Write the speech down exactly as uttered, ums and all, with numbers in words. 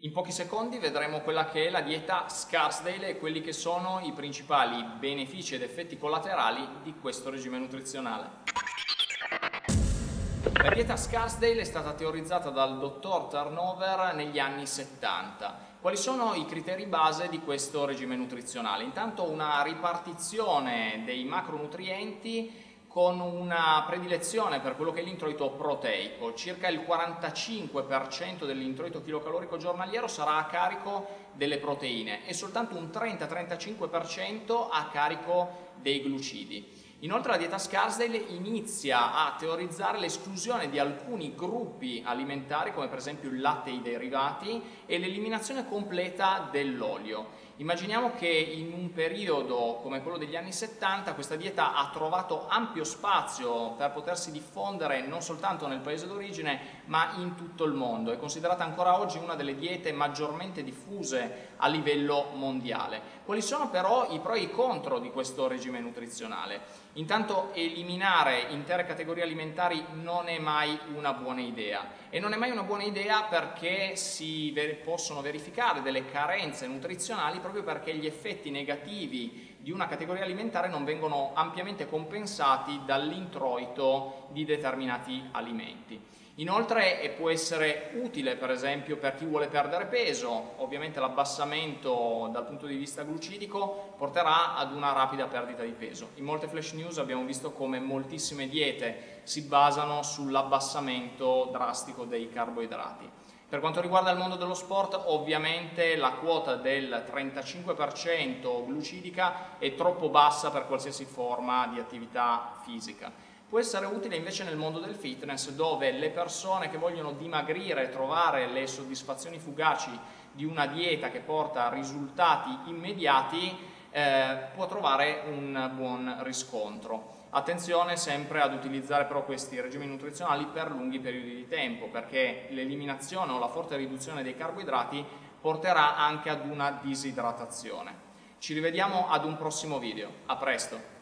In pochi secondi vedremo quella che è la dieta Scarsdale e quelli che sono i principali benefici ed effetti collaterali di questo regime nutrizionale. La dieta Scarsdale è stata teorizzata dal dottor Turnover negli anni settanta. Quali sono i criteri base di questo regime nutrizionale? Intanto una ripartizione dei macronutrienti con una predilezione per quello che è l'introito proteico. Circa il quarantacinque per cento dell'introito chilocalorico giornaliero sarà a carico delle proteine e soltanto un trenta trentacinque per cento a carico dei glucidi. Inoltre la dieta Scarsdale inizia a teorizzare l'esclusione di alcuni gruppi alimentari come per esempio il latte e i derivati e l'eliminazione completa dell'olio. Immaginiamo che in un periodo come quello degli anni settanta questa dieta ha trovato ampio spazio per potersi diffondere non soltanto nel paese d'origine ma in tutto il mondo. È considerata ancora oggi una delle diete maggiormente diffuse a livello mondiale. Quali sono però i pro e i contro di questo regime nutrizionale? Intanto eliminare intere categorie alimentari non è mai una buona idea e non è mai una buona idea perché si ver- possono verificare delle carenze nutrizionali proprio perché gli effetti negativi di una categoria alimentare non vengono ampiamente compensati dall'introito di determinati alimenti. Inoltre può essere utile per esempio per chi vuole perdere peso, ovviamente l'abbassamento dal punto di vista glucidico porterà ad una rapida perdita di peso. In molte flash news abbiamo visto come moltissime diete si basano sull'abbassamento drastico dei carboidrati. Per quanto riguarda il mondo dello sport, ovviamente la quota del trentacinque per cento glucidica è troppo bassa per qualsiasi forma di attività fisica. Può essere utile invece nel mondo del fitness, dove le persone che vogliono dimagrire e trovare le soddisfazioni fugaci di una dieta che porta a risultati immediati, eh, può trovare un buon riscontro. Attenzione sempre ad utilizzare però questi regimi nutrizionali per lunghi periodi di tempo, perché l'eliminazione o la forte riduzione dei carboidrati porterà anche ad una disidratazione. Ci rivediamo ad un prossimo video. A presto!